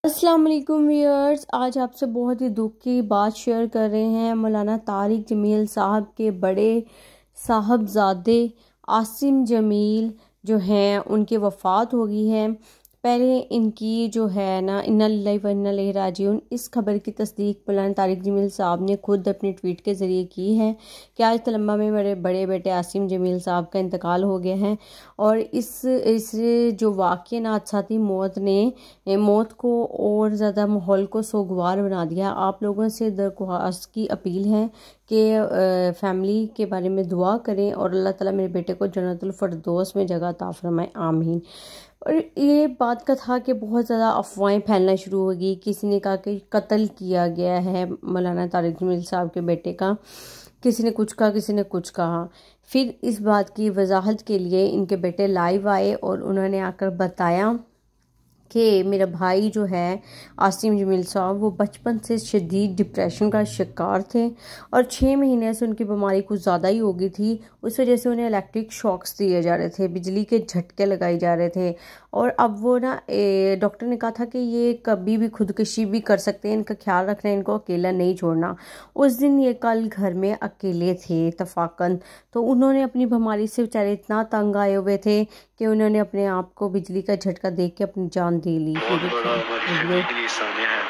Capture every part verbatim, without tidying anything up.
अस्सलाम वालेकुम व्यूअर्स, आज आपसे बहुत ही दुख की बात शेयर कर रहे हैं। मौलाना तारिक जमील साहब के बड़े साहबजादे आसिम जमील जो हैं उनकी वफ़ात हो गई है। पहले इनकी जो है ना इन्ना लिल्लाहि व इन्ना इलैहि राजिऊन, इस खबर की तस्दीक मौलाना तारिक जमील साहब ने खुद अपने ट्वीट के ज़रिए की है कि आज तलम्बा में मेरे बड़े बेटे आसिम जमील साहब का इंतकाल हो गया है। और इस इस जो वाक़या नादसाती मौत ने मौत को और ज़्यादा माहौल को सोगवार बना दिया। आप लोगों से दरख्वास्त की अपील है कि फैमिली के बारे में दुआ करें और अल्लाह ताला मेरे बेटे को जन्नतुल फरदौस में जगह अता फरमाए, आमीन। और ये बात का था कि बहुत ज़्यादा अफवाहें फैलना शुरू हो गई। किसी ने कहा कि कत्ल किया गया है मौलाना तारिक जमील साहब के बेटे का, किसी ने कुछ कहा, किसी ने कुछ कहा। फिर इस बात की वजाहत के लिए इनके बेटे लाइव आए और उन्होंने आकर बताया कि मेरा भाई जो है आसिम जमील साहब वो बचपन से शदीद डिप्रेशन का शिकार थे और छः महीने से उनकी बीमारी कुछ ज़्यादा ही हो गई थी। उस वजह से उन्हें इलेक्ट्रिक शॉक्स दिए जा रहे थे, बिजली के झटके लगाए जा रहे थे। और अब वो ना डॉक्टर ने कहा था कि ये कभी भी खुदकुशी भी कर सकते हैं, इनका ख्याल रखना, इनको अकेला नहीं छोड़ना। उस दिन ये कल घर में अकेले थे इत्तफाकन, तो उन्होंने अपनी बीमारी से बेचारे इतना तंग आए हुए थे कि उन्होंने अपने आप को बिजली का झटका देख के अपनी जान दे ली। बहुत बड़ा हमारी के लिए सानिया है,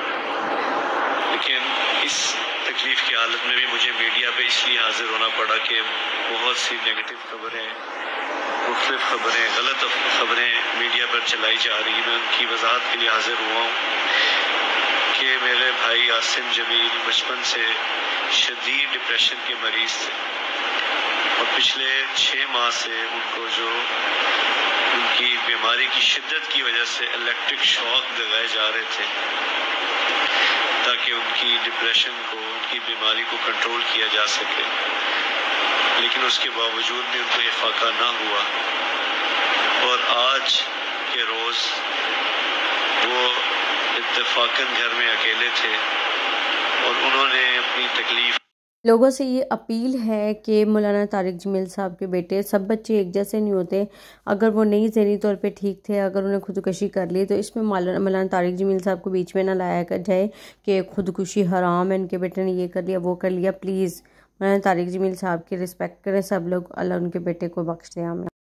लेकिन इस तकलीफ की हालत में भी मुझे मीडिया पे इसलिए हाजिर होना पड़ा कि बहुत सी नेगेटिव खबरें, मुख्तलिफ खबरें, गलत खबरें मीडिया पर चलाई जा रही हैं। मैं उनकी वजाहत के लिए हाजिर हुआ हूँ कि मेरे भाई आसिम जमील बचपन से शदीद डिप्रेशन के मरीज़ थे और पिछले छः माह से उनको जो उनकी बीमारी की शिद्दत की वजह से इलेक्ट्रिक शॉक लगाए जा रहे थे ताकि उनकी डिप्रेशन को, उनकी बीमारी को कंट्रोल किया जा सके, लेकिन उसके बावजूद भी उनको ये फाका ना हुआ। और आज के रोज़ वो इत्तेफाकन घर में अकेले थे और उन्होंने अपनी तकलीफ लोगों से ये अपील है कि मौलाना तारिक जमील साहब के बेटे, सब बच्चे एक जैसे नहीं होते। अगर वो नहीं ज़हनी तौर पे ठीक थे, अगर उन्हें खुदकुशी कर ली, तो इसमें मौलाना तारिक जमील साहब को बीच में ना लाया जाए कि खुदकुशी हराम है, उनके बेटे ने ये कर लिया, वो कर लिया। प्लीज़ मौलाना तारिक जमील साहब की रिस्पेक्ट करें सब लोग। अल्लाह उनके बेटे को बख्श दे, आमीन।